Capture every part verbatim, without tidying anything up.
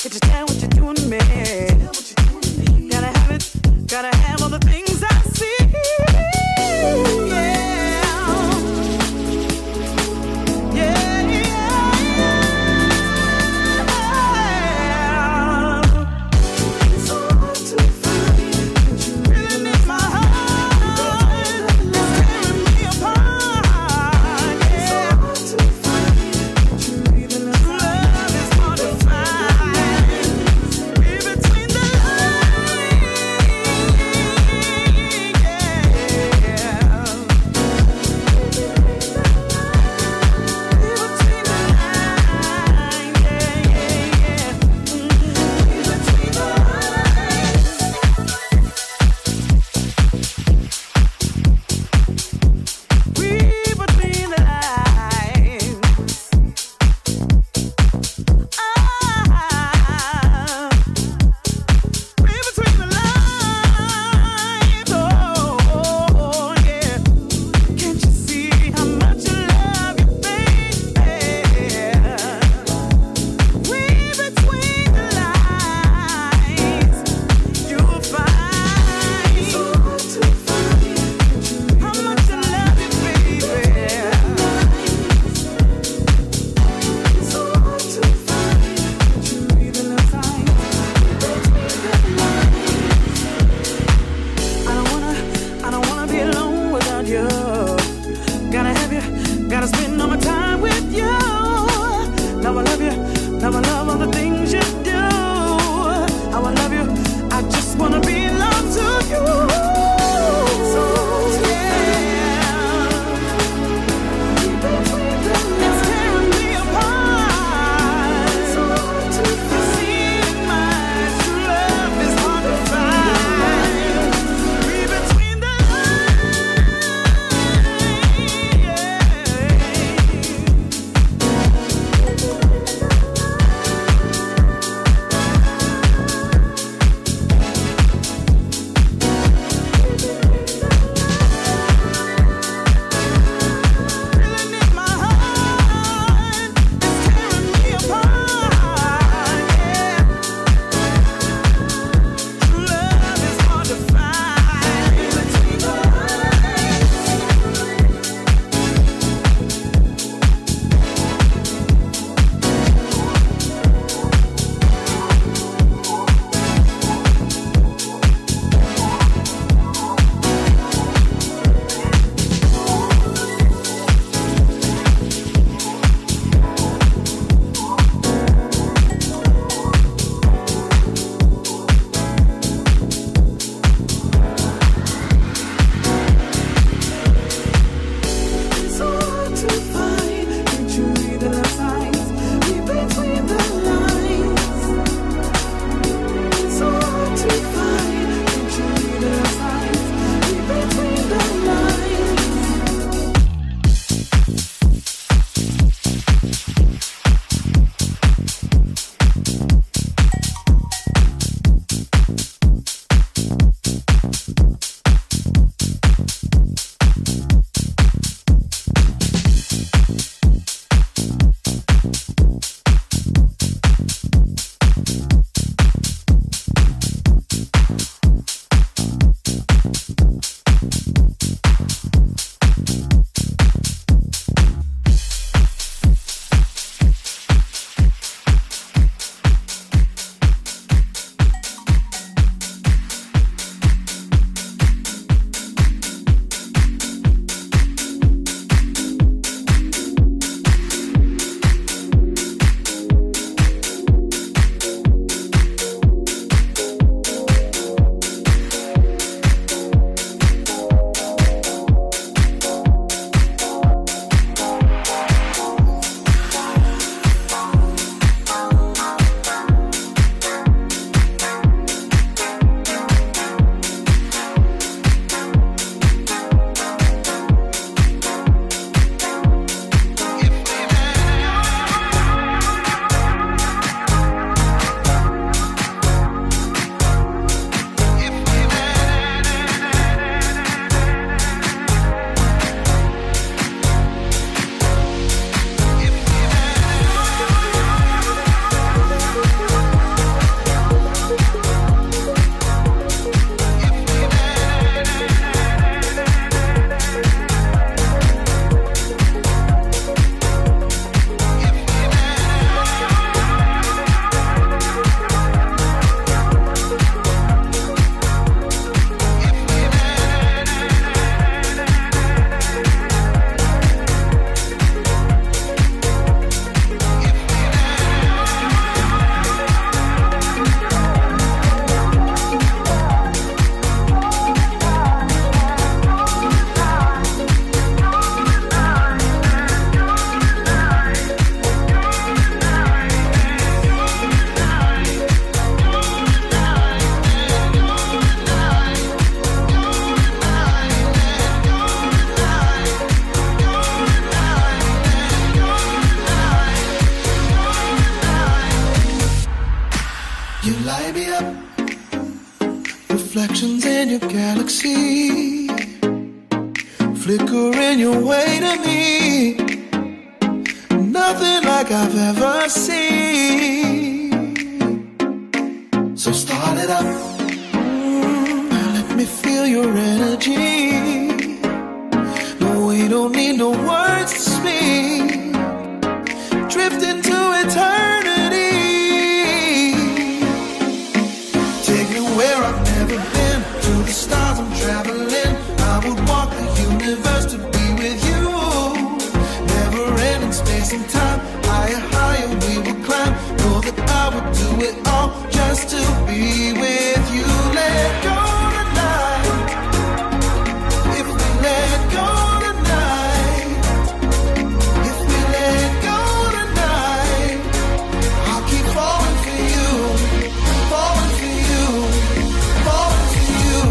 Can't you tell what you're doing to me? Gotta have it, gotta have all the things I see. Yeah, yeah, yeah. It's so hard to find. You really need my heart. It's tearing me apart. Yeah. It's so hard to find. You even love is hard to find. You light me up, reflections in your galaxy, flickering your way to me. Nothing like I've ever seen. So start it up, mm, let me feel your energy. No, we don't need no words to speak. Drift into eternity. Take me where I've never been, to the stars I'm traveling. I would walk the universe to be with you. Never ending space and time, higher, higher we will climb. Know that I would do it all just to be with you. Let go tonight. If we let go tonight, if we let go tonight, I'll keep falling for you, falling for you, falling for you.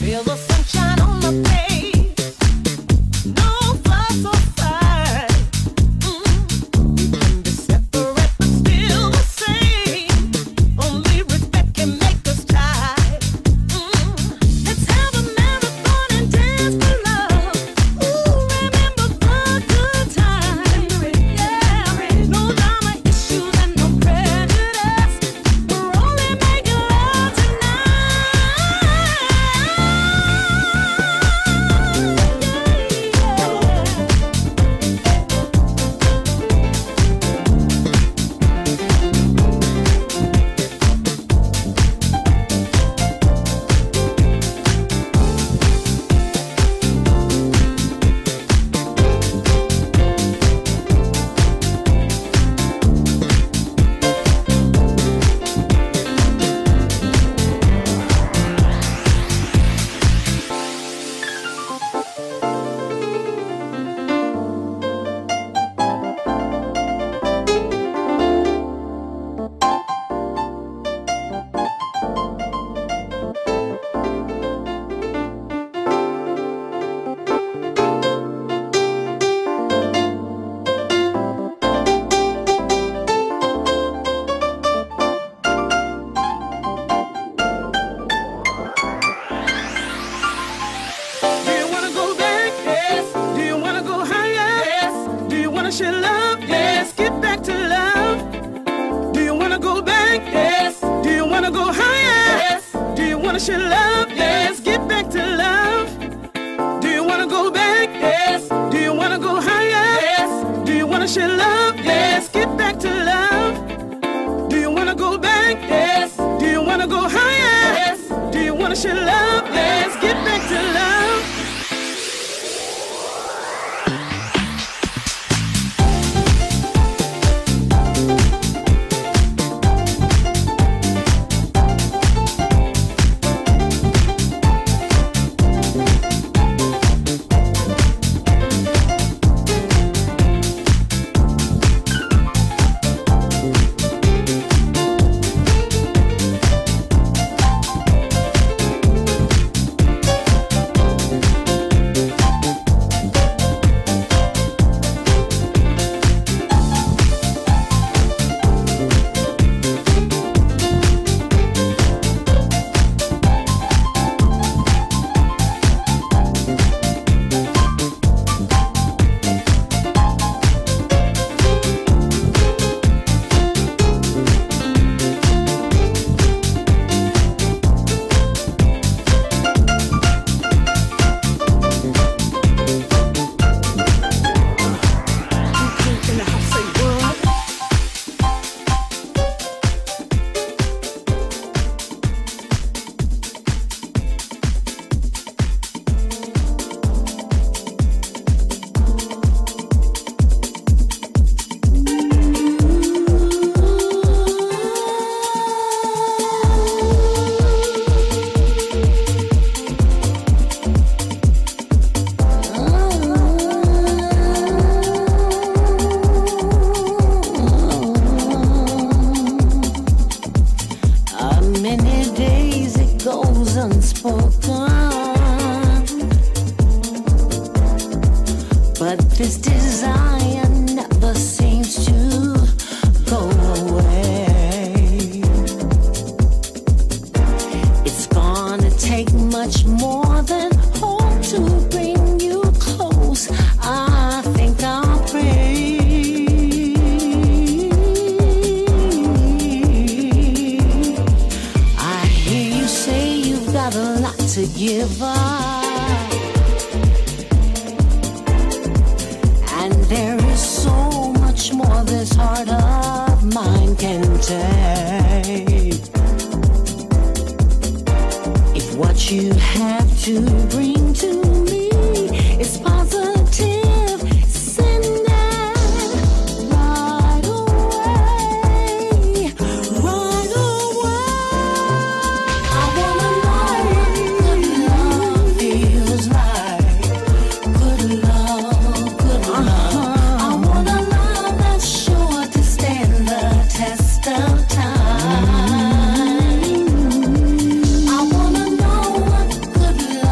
Good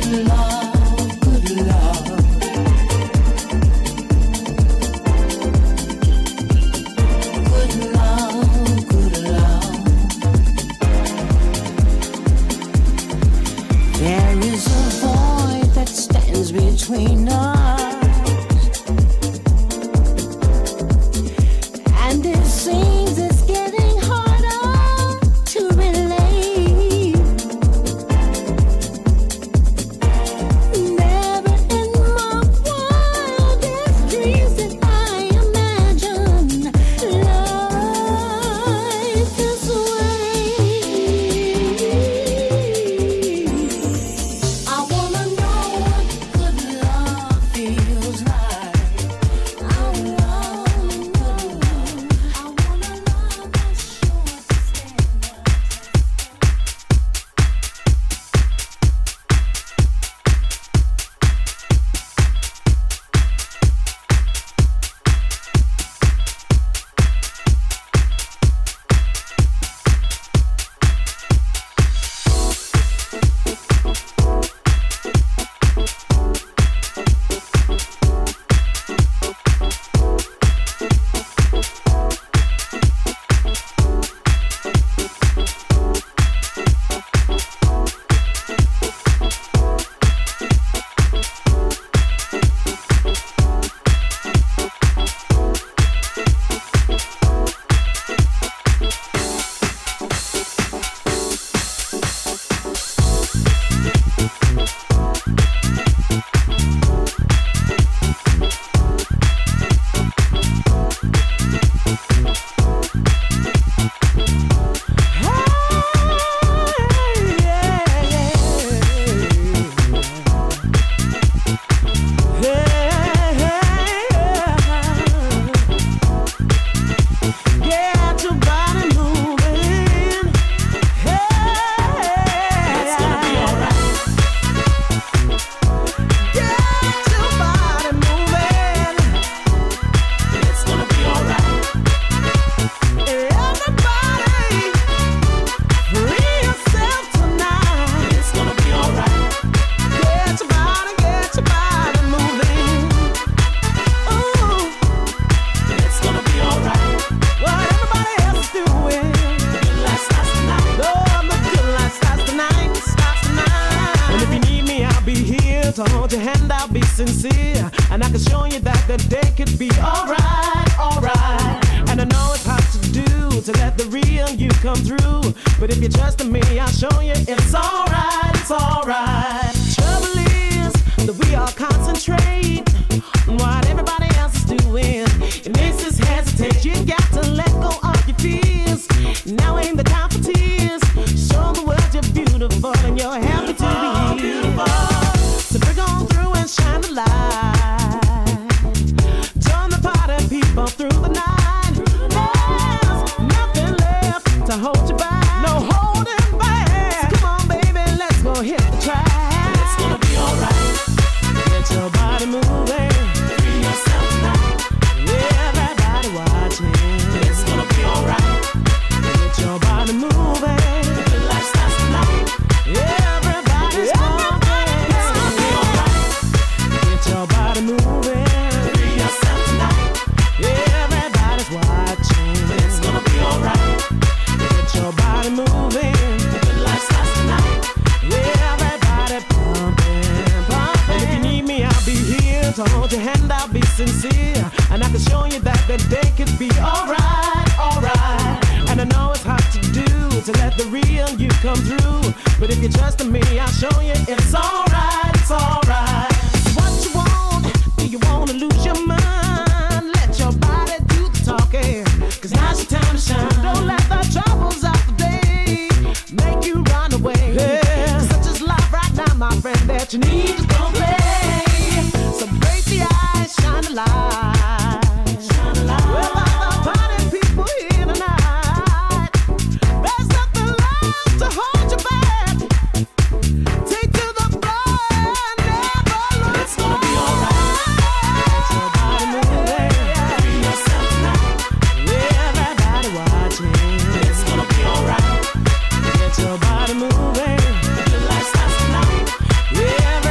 Your body moving, the light starts tonight. Yeah.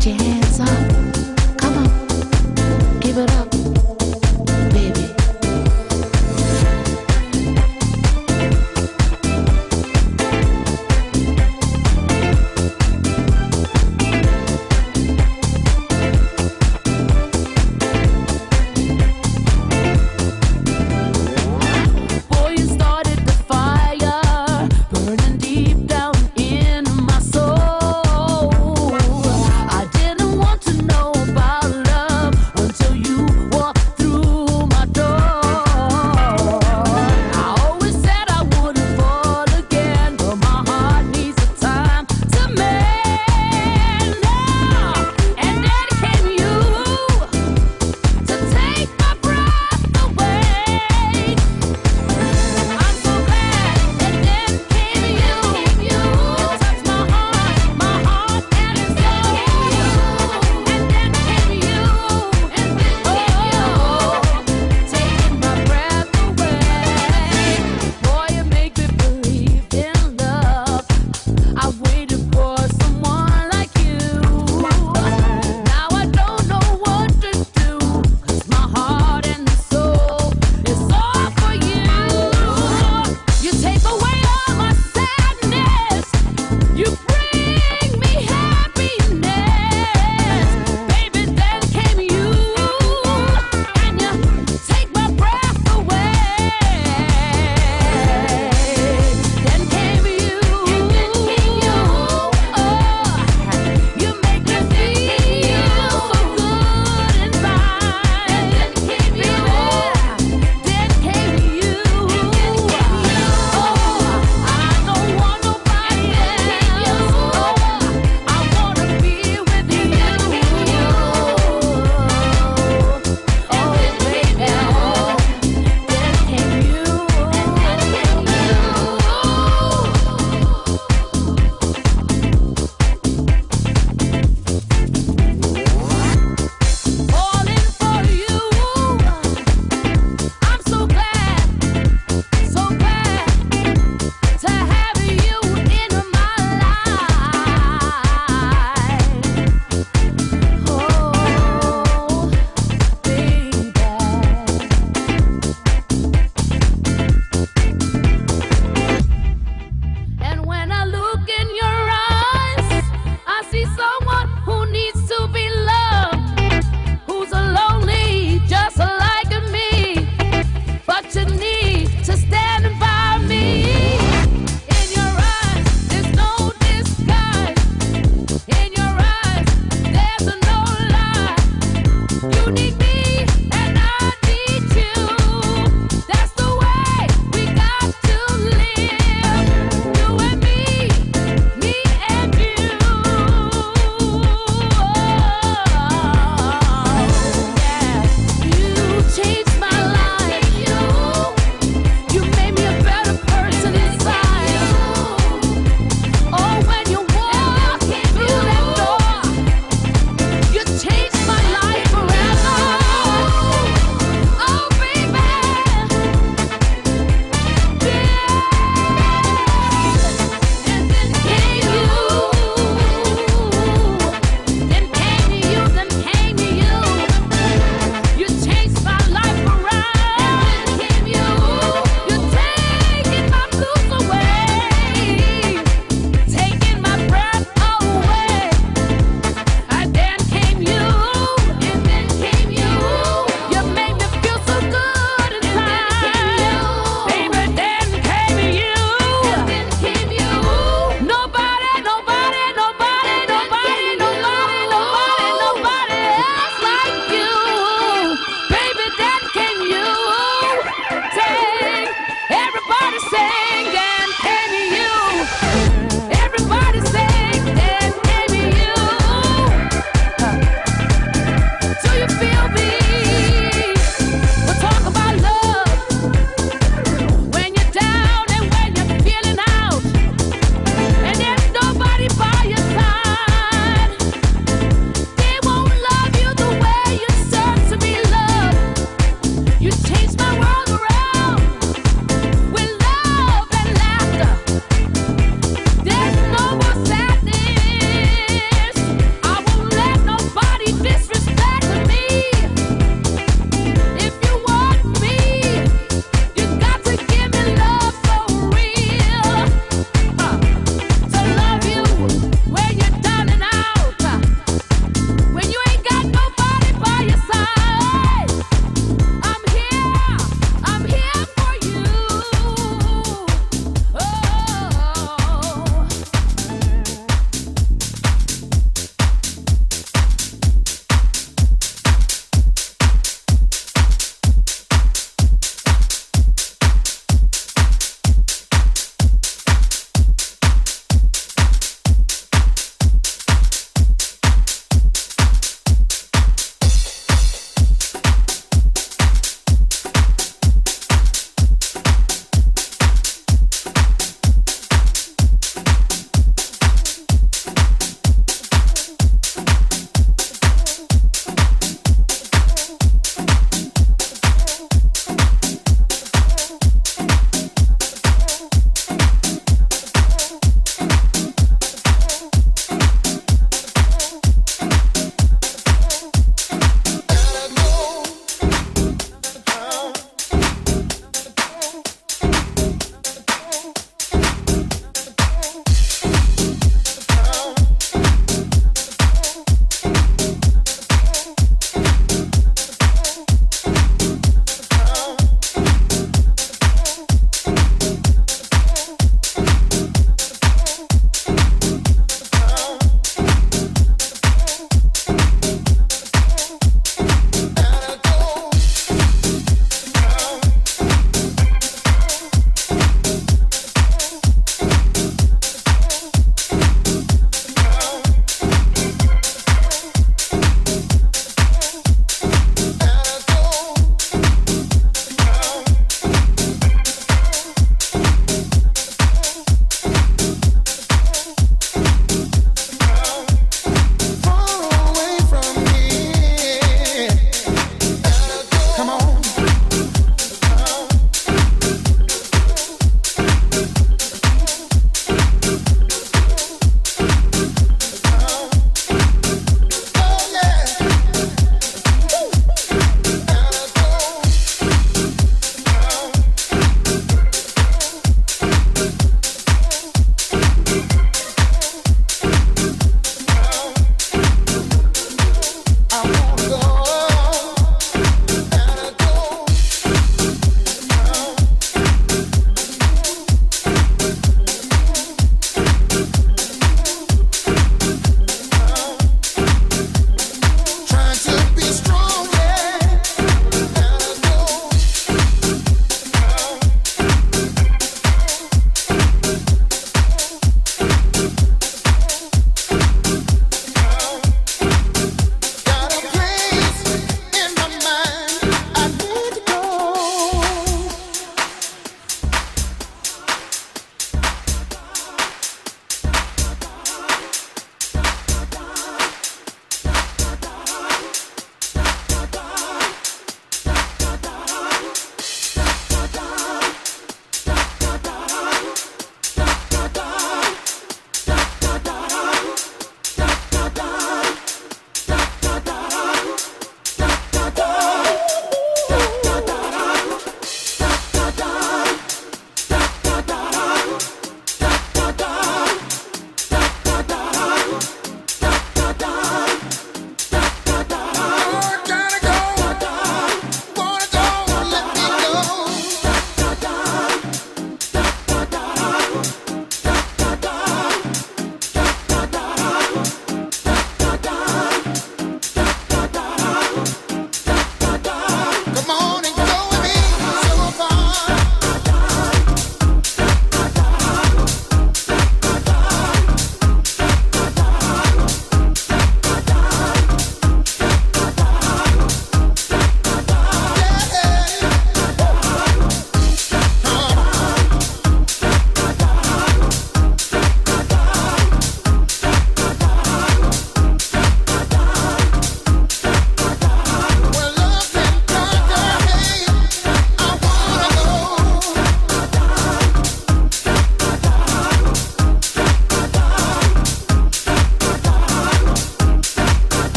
Put your hands up. Come on. Give it up, baby. Boy, you started the fire, burning deep down in my soul. I didn't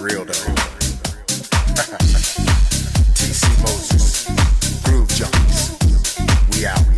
real though. T C Moses, Groove Junkies, we out.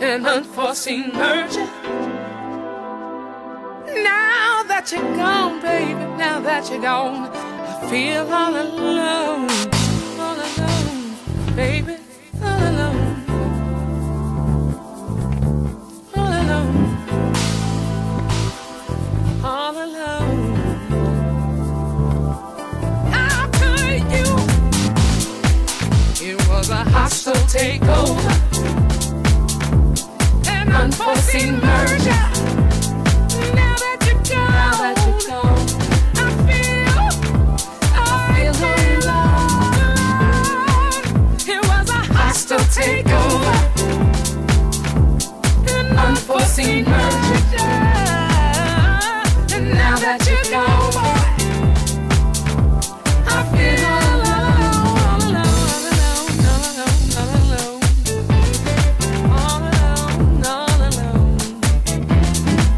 an unforeseen merger. Now that you're gone, baby, now that you're gone, I feel all alone, all alone, baby, all alone, all alone, all alone. How could you? It was a hostile takeover, an unforeseen merger. Now that you're gone, now that you're gone, I feel, I feel alone. It was a hostile takeover, an unforeseen merger. And now that you're gone, boy, I feel all alone, all alone, all alone, all alone, all alone, all alone.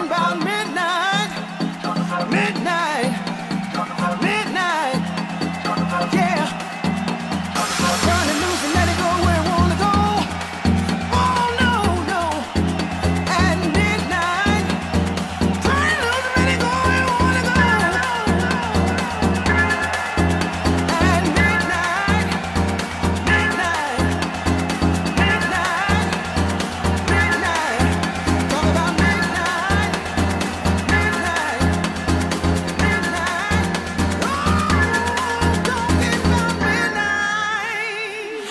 about midnight, midnight, midnight, yeah. Running loose and let it go where it wanna go. Oh no, no. At midnight, running loose and let it go where it wanna go. At midnight, midnight, midnight, midnight. Talk about midnight, midnight, midnight. Oh, talking about midnight.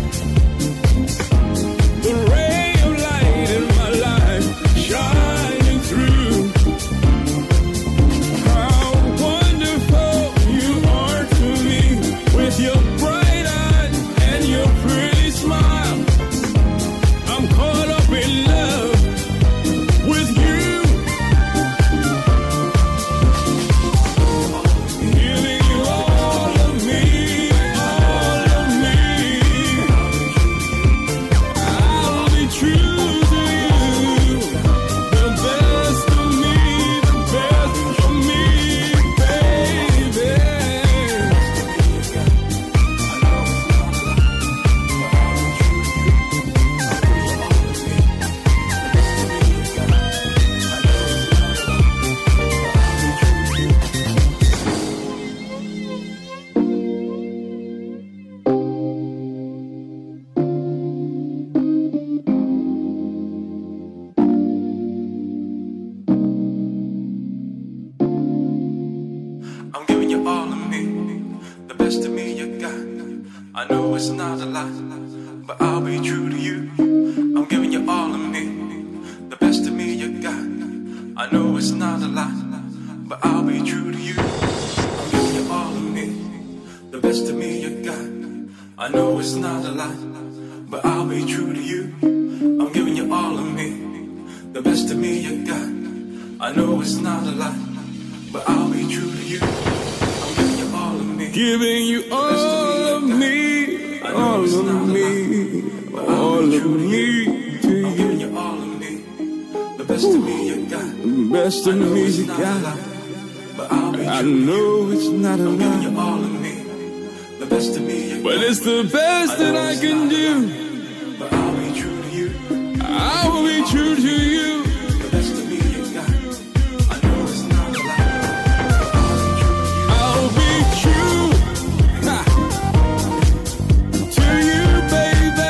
The ray of light in my life shine. it's not a lie, but I'll be true to you. I'm giving you all of me, the best of me you got. I know it's not a lie, but I'll be true to you. I'm giving you all of me, the best of me you got. I know it's not a lie, but I'll be true to you. I'm giving you all of me, the best of me you got. I know it's not a lie, but I'll be true to you. I'm giving you all of me, giving you all of me, all of me, all of me to you. I'm giving you all of me, the best of me you got. The best of me you got. But I'll be I know it's not a I'm giving lie, you all of me, the best of me you got. but it's the best that I can do. But I'll be true to you. I will be true to you. The best of me you got. I know it's not a lie, but I'll be true to you. I'll be true ha, to you, baby.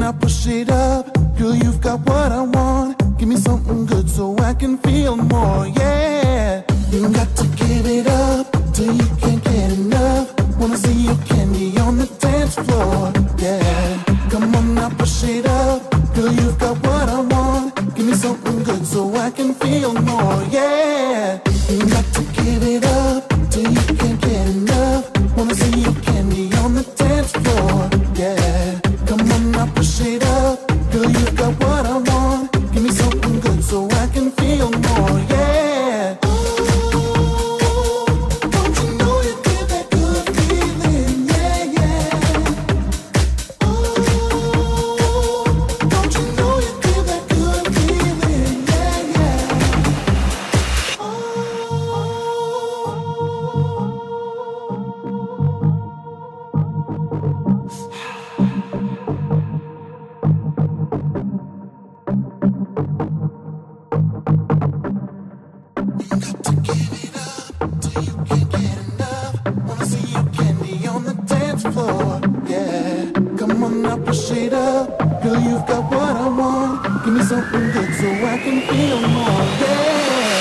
now, push it up. Girl, you've got what I want. Give me something good so I can feel more, yeah. You got to give it up till you can't get enough. Wanna see your candy on the dance floor, yeah. Come on now, push it up. Girl, you've got what I want. Give me something good so I can feel more, yeah. You got to give it up till you can't get enough. Wanna see your candy on the dance floor, yeah. Come on now, push it up. Girl, you've got what I want. Give me something good so I can feel more, yeah. Don't you know you give that good feeling, yeah, yeah. Don't you know you give that good feeling, yeah, yeah. Push it up, girl, you've got what I want. Give me something good so I can feel more, yeah.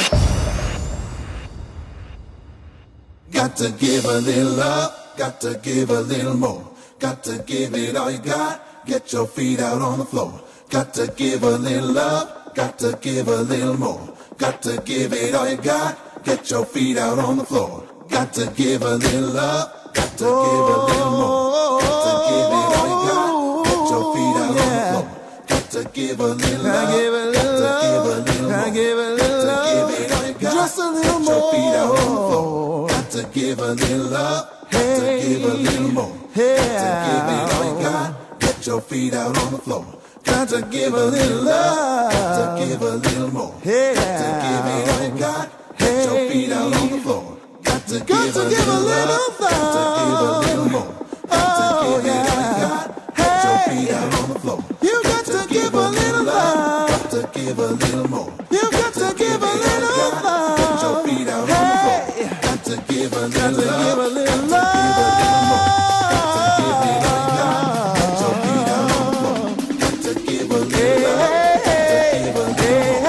Got to give a little up, got to give a little more. Got to give it all you got, get your feet out on the floor. Got to give a little up, got to give a little more. Got to give it all you got, get your feet out on the floor. Got to give a little up, got to give a little more. Got to give it all you got. Your feet out on the floor. Got to give a little love. Got to give a little more. Got to give it all you got. Just a little more. Your feet out on the floor. Got to give a little love. Got to give a little more. Got to give it all you got. Get your feet out on the floor. Got to give a little love. Got to give a little more. Got to give it all you got. Get your feet out on the floor. Got to give a little love. Got to give a little more. Got to give it all you got. Your feet out on the floor. You got to give a little love. Got to give a little more. You got to give a little love. Get your feet out on the floor. Got to give a little love. Got to give a little love. Got to give it all you got. Get your feet out on the floor. Got to give a little love. Got to give a little more. Got to give it all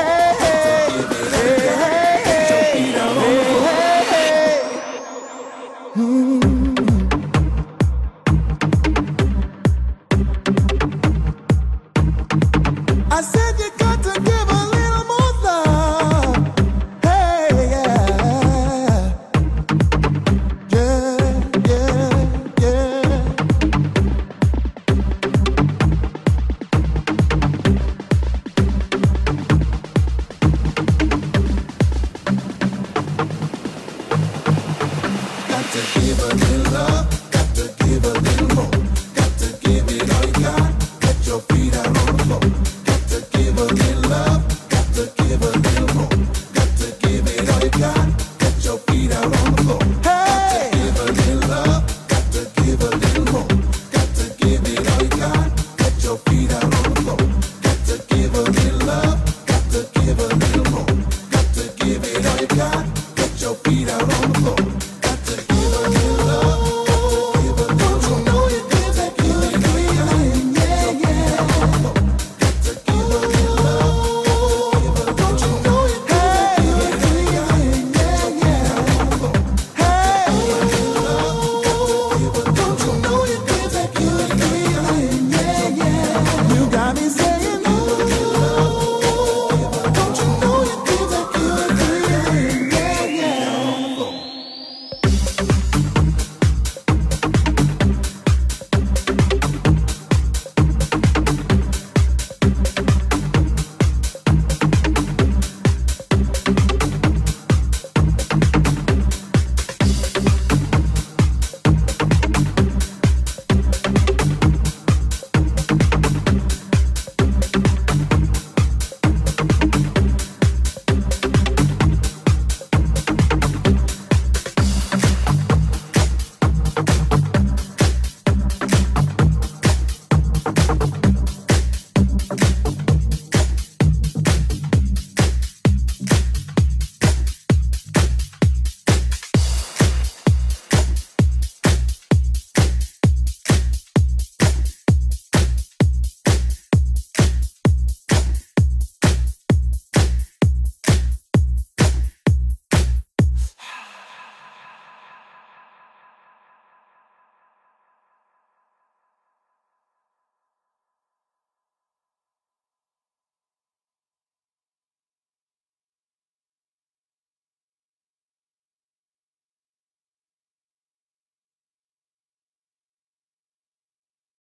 you got. Get your feet out on the floor. Mm. I said you got to give a little more love. Hey, yeah. Yeah, yeah, yeah. Got to give a little love. Got to give a little more. Got to give it all you got. Get your feet out on the floor. Give a little love, got to give a little more. Got to give it all you got. Get your feet out on the floor. Hey! Got to give a little love, got to give a little more. Got to give it all you got. Get your feet out on the floor. Got to give a little love, got to give a little more. Got to give it all you got. Get your feet out on the floor. Got to give a little love, got to give a little more. Don't you know you give that good feeling? Yeah, yeah. You got me saying